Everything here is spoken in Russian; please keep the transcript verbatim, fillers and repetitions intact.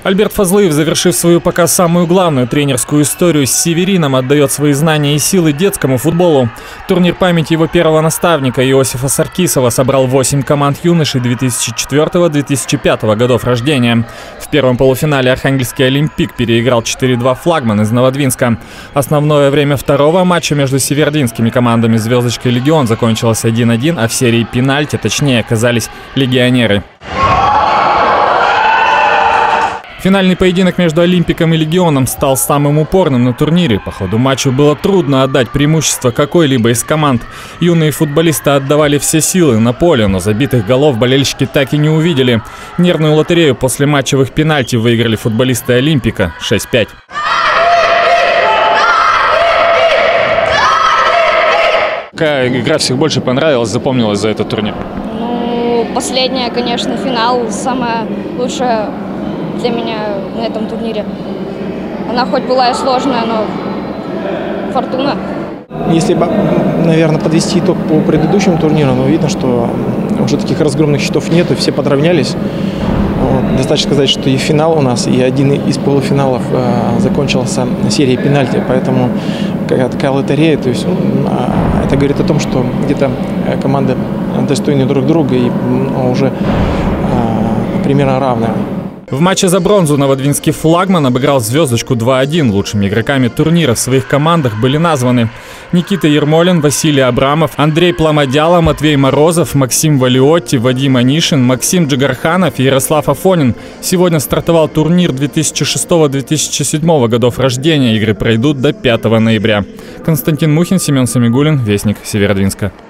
Альберт Фазлыев, завершив свою пока самую главную тренерскую историю с «Северином», отдает свои знания и силы детскому футболу. Турнир памяти его первого наставника Иосифа Саркисова собрал восемь команд юношей две тысячи четвёртого — две тысячи пятого годов рождения. В первом полуфинале Архангельский Олимпик переиграл четыре-два флагман из Новодвинска. Основное время второго матча между северодвинскими командами «Звездочка» и «Легион» закончилось один-один, а в серии пенальти точнее оказались легионеры. Финальный поединок между Олимпиком и Легионом стал самым упорным на турнире. По ходу матча было трудно отдать преимущество какой-либо из команд. Юные футболисты отдавали все силы на поле, но забитых голов болельщики так и не увидели. Нервную лотерею после матчевых пенальти выиграли футболисты Олимпика шесть пять. Какая игра всех больше понравилась, запомнилась за этот турнир? Ну, последняя, конечно, финал, самая лучшая для меня на этом турнире. Она хоть была и сложная, но фортуна. Если, наверное, подвести итог по предыдущему турниру, но видно, что уже таких разгромных счетов нет, и все подравнялись. Вот. Достаточно сказать, что и финал у нас, и один из полуфиналов э, закончился серией пенальти, поэтому какая такая лотерея, то есть э, это говорит о том, что где-то команды достойны друг друга и э, уже э, примерно равные. В матче за бронзу новодвинский флагман обыграл «Звездочку» два один. Лучшими игроками турнира в своих командах были названы Никита Ермолин, Василий Абрамов, Андрей Пламодяла, Матвей Морозов, Максим Валиотти, Вадим Анишин, Максим Джигарханов и Ярослав Афонин. Сегодня стартовал турнир две тысячи шестого — две тысячи седьмого годов рождения. Игры пройдут до пятого ноября. Константин Мухин, Семен Самигуллин, Вестник Северодвинска.